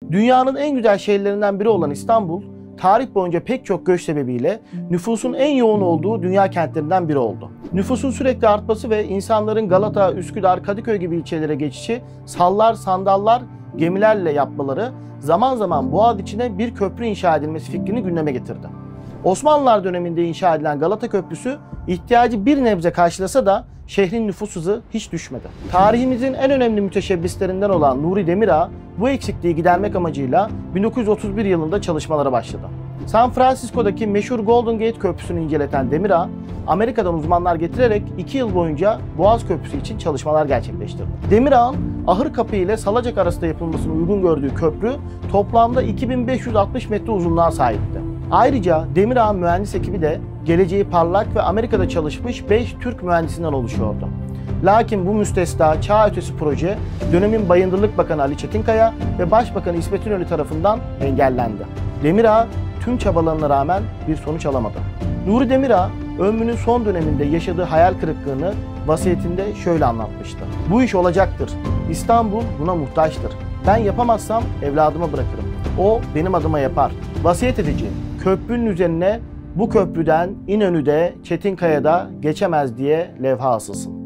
Dünyanın en güzel şehirlerinden biri olan İstanbul, tarih boyunca pek çok göç sebebiyle nüfusun en yoğun olduğu dünya kentlerinden biri oldu. Nüfusun sürekli artması ve insanların Galata, Üsküdar, Kadıköy gibi ilçelere geçişi sallar, sandallar, gemilerle yapmaları zaman zaman Boğaziçi'ne bir köprü inşa edilmesi fikrini gündeme getirdi. Osmanlılar döneminde inşa edilen Galata Köprüsü ihtiyacı bir nebze karşılasa da şehrin nüfus hızı hiç düşmedi. Tarihimizin en önemli müteşebbislerinden olan Nuri Demirağ bu eksikliği gidermek amacıyla 1931 yılında çalışmalara başladı. San Francisco'daki meşhur Golden Gate Köprüsü'nü inceleten Demirağ, Amerika'dan uzmanlar getirerek 2 yıl boyunca Boğaz Köprüsü için çalışmalar gerçekleştirdi. Demirağ'ın Ahırkapı ile Salacak arasında yapılmasını uygun gördüğü köprü toplamda 2560 metre uzunluğa sahipti. Ayrıca Demirağ'ın mühendis ekibi de geleceği parlak ve Amerika'da çalışmış 5 Türk mühendisinden oluşuyordu. Lakin bu müstesna çağ ötesi proje dönemin Bayındırlık Bakanı Ali Çetinkaya ve Başbakanı İsmet İnönü tarafından engellendi. Demirağ tüm çabalarına rağmen bir sonuç alamadı. Nuri Demirağ ömrünün son döneminde yaşadığı hayal kırıklığını vasiyetinde şöyle anlatmıştı. Bu iş olacaktır. İstanbul buna muhtaçtır. Ben yapamazsam evladıma bırakırım. O benim adıma yapar. Vasiyet edeceğim. Köprünün üzerine bu köprüden İnönü'de, Çetinkaya'da geçemez diye levha asılsın.